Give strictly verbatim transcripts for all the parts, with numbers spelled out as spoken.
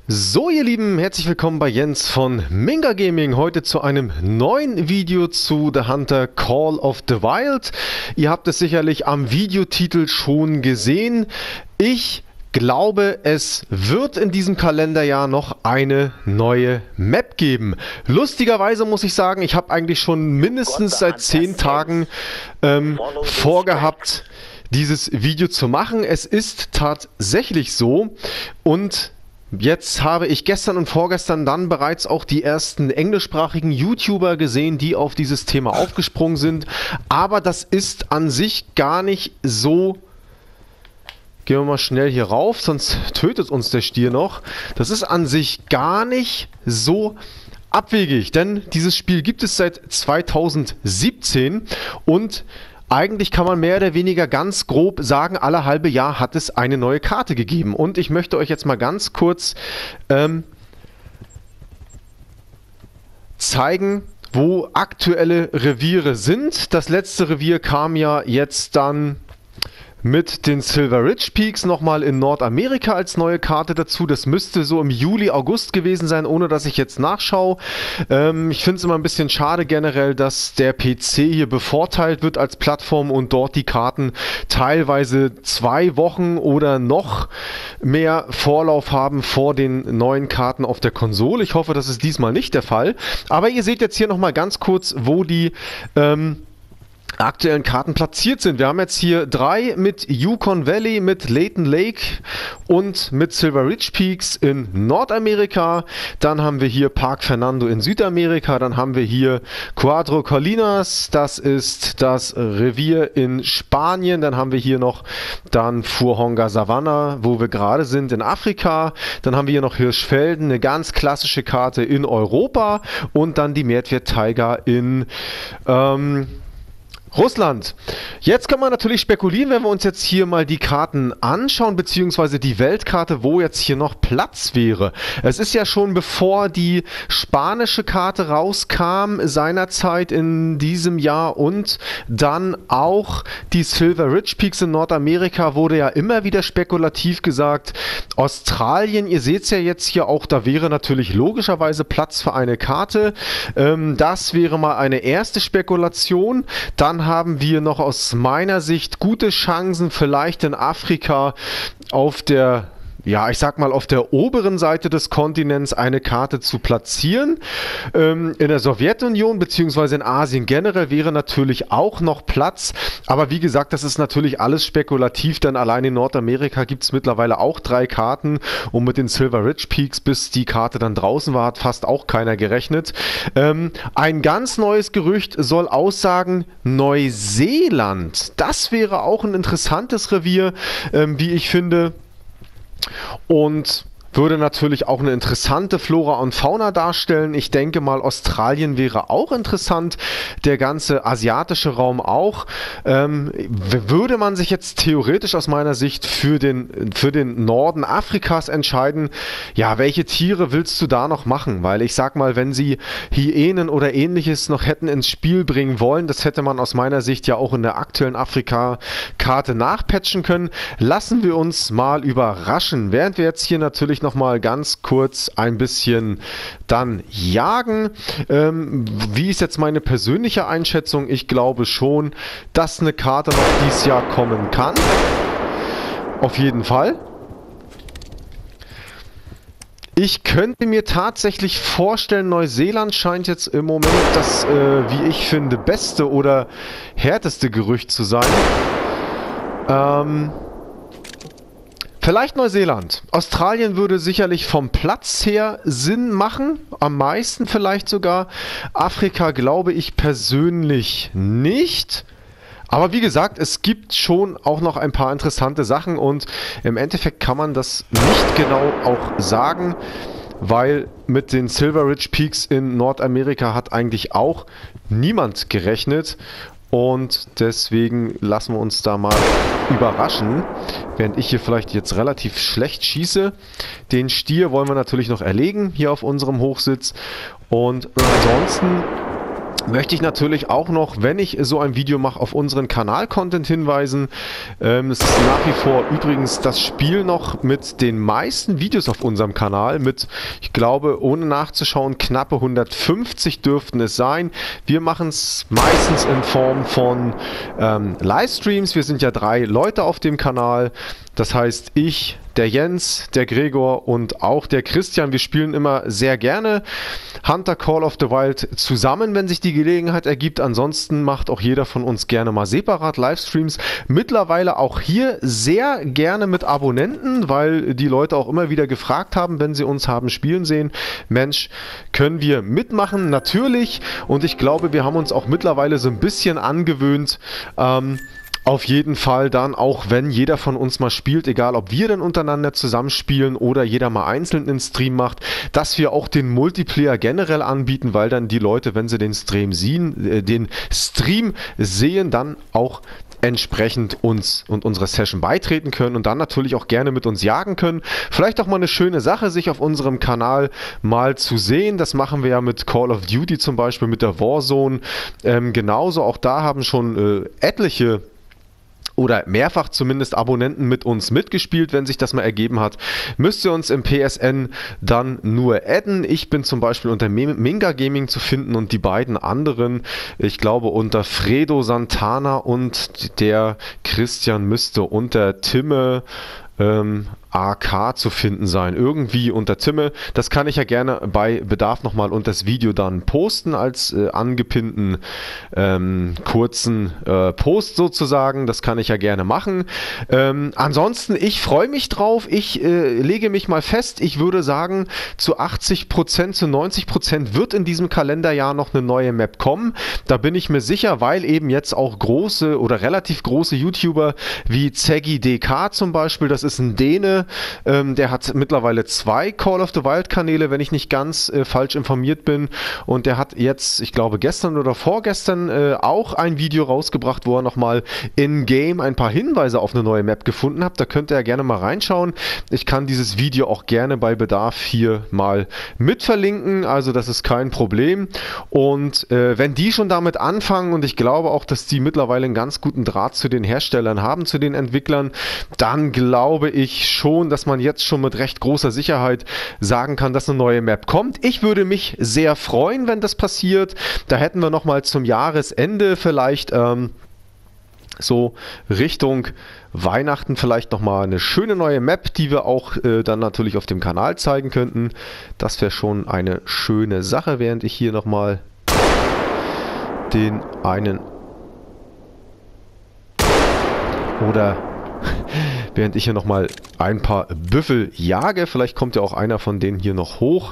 So ihr Lieben, herzlich willkommen bei Jens von Minga Gaming, heute zu einem neuen Video zu The Hunter Call of the Wild. Ihr habt es sicherlich am Videotitel schon gesehen. Ich glaube, es wird in diesem Kalenderjahr noch eine neue Map geben. Lustigerweise muss ich sagen, ich habe eigentlich schon mindestens seit zehn Tagen ähm, vorgehabt, dieses Video zu machen. Es ist tatsächlich so und jetzt habe ich gestern und vorgestern dann bereits auch die ersten englischsprachigen YouTuber gesehen, die auf dieses Thema aufgesprungen sind. Aber das ist an sich gar nicht so... Gehen wir mal schnell hier rauf, sonst tötet uns der Stier noch. Das ist an sich gar nicht so abwegig, denn dieses Spiel gibt es seit zweitausendsiebzehn und eigentlich kann man mehr oder weniger ganz grob sagen, alle halbe Jahr hat es eine neue Karte gegeben. Und ich möchte euch jetzt mal ganz kurz ähm, zeigen, wo aktuelle Reviere sind. Das letzte Revier kam ja jetzt dann mit den Silver Ridge Peaks nochmal in Nordamerika als neue Karte dazu. Das müsste so im Juli, August gewesen sein, ohne dass ich jetzt nachschaue. Ähm, ich finde es immer ein bisschen schade generell, dass der P C hier bevorteilt wird als Plattform und dort die Karten teilweise zwei Wochen oder noch mehr Vorlauf haben vor den neuen Karten auf der Konsole. Ich hoffe, das ist diesmal nicht der Fall. Aber ihr seht jetzt hier nochmal ganz kurz, wo die... Ähm, aktuellen Karten platziert sind. Wir haben jetzt hier drei mit Yukon Valley, mit Layton Lake und mit Silver Ridge Peaks in Nordamerika. Dann haben wir hier Park Fernando in Südamerika. Dann haben wir hier Cuatro Colinas. Das ist das Revier in Spanien. Dann haben wir hier noch dann Fuerhonga Savannah, wo wir gerade sind, in Afrika. Dann haben wir hier noch Hirschfelden, eine ganz klassische Karte in Europa. Und dann die Mehrtwert Taiga in ähm, Russland. Jetzt kann man natürlich spekulieren, wenn wir uns jetzt hier mal die Karten anschauen, beziehungsweise die Weltkarte, wo jetzt hier noch Platz wäre. Es ist ja schon bevor die spanische Karte rauskam, seinerzeit in diesem Jahr, und dann auch die Silver Ridge Peaks in Nordamerika, wurde ja immer wieder spekulativ gesagt. Australien, ihr seht es ja jetzt hier auch, da wäre natürlich logischerweise Platz für eine Karte. Ähm, das wäre mal eine erste Spekulation. Dann haben wir noch aus meiner Sicht gute Chancen, vielleicht in Afrika auf der, ja, ich sag mal, auf der oberen Seite des Kontinents eine Karte zu platzieren. Ähm, in der Sowjetunion bzw. in Asien generell wäre natürlich auch noch Platz. Aber wie gesagt, das ist natürlich alles spekulativ, denn allein in Nordamerika gibt es mittlerweile auch drei Karten. Und mit den Silver Ridge Peaks, bis die Karte dann draußen war, hat fast auch keiner gerechnet. Ähm, ein ganz neues Gerücht soll aussagen, Neuseeland. Das wäre auch ein interessantes Revier, ähm, wie ich finde. Und würde natürlich auch eine interessante Flora und Fauna darstellen. Ich denke mal, Australien wäre auch interessant, der ganze asiatische Raum auch. Ähm, würde man sich jetzt theoretisch aus meiner Sicht für den, für den Norden Afrikas entscheiden, ja, welche Tiere willst du da noch machen? Weil ich sag mal, wenn sie Hyänen oder ähnliches noch hätten ins Spiel bringen wollen, das hätte man aus meiner Sicht ja auch in der aktuellen Afrika-Karte nachpatchen können. Lassen wir uns mal überraschen. Während wir jetzt hier natürlich noch noch mal ganz kurz ein bisschen dann jagen. Ähm, wie ist jetzt meine persönliche Einschätzung? Ich glaube schon, dass eine Karte noch dieses Jahr kommen kann. Auf jeden Fall. Ich könnte mir tatsächlich vorstellen, Neuseeland scheint jetzt im Moment das, äh, wie ich finde, beste oder härteste Gerücht zu sein. Ähm... Vielleicht Neuseeland. Australien würde sicherlich vom Platz her Sinn machen, am meisten vielleicht sogar. Afrika glaube ich persönlich nicht. Aber wie gesagt, es gibt schon auch noch ein paar interessante Sachen und im Endeffekt kann man das nicht genau auch sagen, weil mit den Silver Ridge Peaks in Nordamerika hat eigentlich auch niemand gerechnet. Und deswegen lassen wir uns da mal überraschen, während ich hier vielleicht jetzt relativ schlecht schieße. Den Stier wollen wir natürlich noch erlegen, hier auf unserem Hochsitz. Und ansonsten möchte ich natürlich auch noch, wenn ich so ein Video mache, auf unseren Kanal-Content hinweisen. Ähm, es ist nach wie vor übrigens das Spiel noch mit den meisten Videos auf unserem Kanal. Mit, ich glaube, ohne nachzuschauen, knappe hundertfünfzig dürften es sein. Wir machen es meistens in Form von ähm, Livestreams. Wir sind ja drei Leute auf dem Kanal. Das heißt, ich, der Jens, der Gregor und auch der Christian, wir spielen immer sehr gerne Hunter Call of the Wild zusammen, wenn sich die Gelegenheit ergibt. Ansonsten macht auch jeder von uns gerne mal separat Livestreams. Mittlerweile auch hier sehr gerne mit Abonnenten, weil die Leute auch immer wieder gefragt haben, wenn sie uns haben spielen sehen, Mensch, können wir mitmachen? Natürlich. Und ich glaube, wir haben uns auch mittlerweile so ein bisschen angewöhnt, ähm, auf jeden Fall dann, auch wenn jeder von uns mal spielt, egal ob wir dann untereinander zusammenspielen oder jeder mal einzeln einen Stream macht, dass wir auch den Multiplayer generell anbieten, weil dann die Leute, wenn sie den Stream sehen, äh, den Stream sehen, dann auch entsprechend uns und unserer Session beitreten können und dann natürlich auch gerne mit uns jagen können. Vielleicht auch mal eine schöne Sache, sich auf unserem Kanal mal zu sehen. Das machen wir ja mit Call of Duty zum Beispiel, mit der Warzone. Ähm, genauso, auch da haben schon äh, etliche oder mehrfach zumindest Abonnenten mit uns mitgespielt, wenn sich das mal ergeben hat. Müsst ihr uns im P S N dann nur adden. Ich bin zum Beispiel unter Minga Gaming zu finden und die beiden anderen, ich glaube unter Fredo Santana und der Christian müsste unter Timme ähm, A K zu finden sein. Irgendwie unter Timme. Das kann ich ja gerne bei Bedarf nochmal unter das Video dann posten als äh, angepinnten ähm, kurzen äh, Post sozusagen. Das kann ich ja gerne machen. Ähm, ansonsten, ich freue mich drauf. Ich äh, lege mich mal fest. Ich würde sagen, zu achtzig Prozent, zu neunzig Prozent wird in diesem Kalenderjahr noch eine neue Map kommen. Da bin ich mir sicher, weil eben jetzt auch große oder relativ große YouTuber wie Zeggy D K zum Beispiel, das ist ein Däne, Ähm, der hat mittlerweile zwei Call of the Wild Kanäle, wenn ich nicht ganz äh, falsch informiert bin. Und der hat jetzt, ich glaube gestern oder vorgestern, äh, auch ein Video rausgebracht, wo er nochmal in-game ein paar Hinweise auf eine neue Map gefunden hat. Da könnt ihr ja gerne mal reinschauen. Ich kann dieses Video auch gerne bei Bedarf hier mal mit verlinken. Also das ist kein Problem. Und äh, wenn die schon damit anfangen, und ich glaube auch, dass die mittlerweile einen ganz guten Draht zu den Herstellern haben, zu den Entwicklern, dann glaube ich schon, dass man jetzt schon mit recht großer Sicherheit sagen kann, dass eine neue Map kommt. Ich würde mich sehr freuen, wenn das passiert. Da hätten wir nochmal zum Jahresende vielleicht ähm, so Richtung Weihnachten vielleicht nochmal eine schöne neue Map, die wir auch äh, dann natürlich auf dem Kanal zeigen könnten. Das wäre schon eine schöne Sache, während ich hier nochmal den einen oder während ich hier nochmal ein paar Büffel jage. Vielleicht kommt ja auch einer von denen hier noch hoch.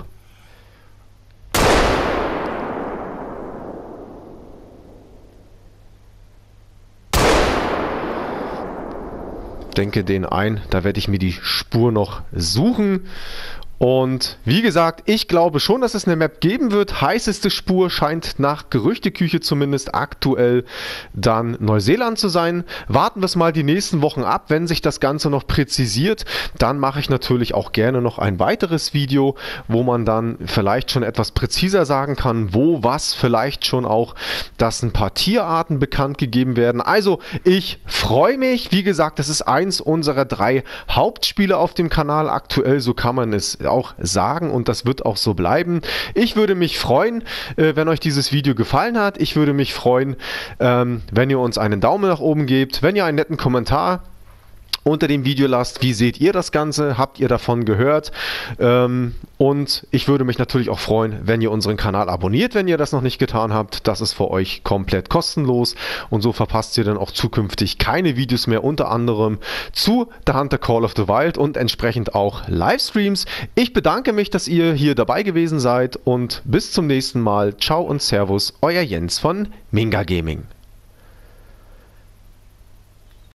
Denke den ein, da werde ich mir die Spur noch suchen. Und wie gesagt, ich glaube schon, dass es eine Map geben wird. Heißeste Spur scheint nach Gerüchteküche zumindest aktuell dann Neuseeland zu sein. Warten wir es mal die nächsten Wochen ab. Wenn sich das Ganze noch präzisiert, dann mache ich natürlich auch gerne noch ein weiteres Video, wo man dann vielleicht schon etwas präziser sagen kann, wo was, vielleicht schon auch, dass ein paar Tierarten bekannt gegeben werden. Also ich freue mich. Wie gesagt, das ist eins unserer drei Hauptspiele auf dem Kanal aktuell. So kann man es auch sagen und das wird auch so bleiben. Ich würde mich freuen, äh, wenn euch dieses Video gefallen hat. Ich würde mich freuen, ähm, wenn ihr uns einen Daumen nach oben gebt, wenn ihr einen netten Kommentar unter dem Video lasst. Wie seht ihr das Ganze? Habt ihr davon gehört? Ähm, und ich würde mich natürlich auch freuen, wenn ihr unseren Kanal abonniert, wenn ihr das noch nicht getan habt. Das ist für euch komplett kostenlos und so verpasst ihr dann auch zukünftig keine Videos mehr, unter anderem zu The Hunter Call of the Wild und entsprechend auch Livestreams. Ich bedanke mich, dass ihr hier dabei gewesen seid und bis zum nächsten Mal. Ciao und Servus, euer Jens von Minga Gaming.